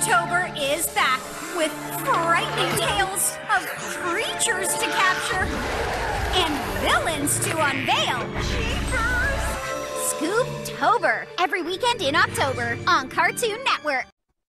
Scoob-tober is back with frightening tales of creatures to capture and villains to unveil. Scoob-tober, every weekend in October on Cartoon Network.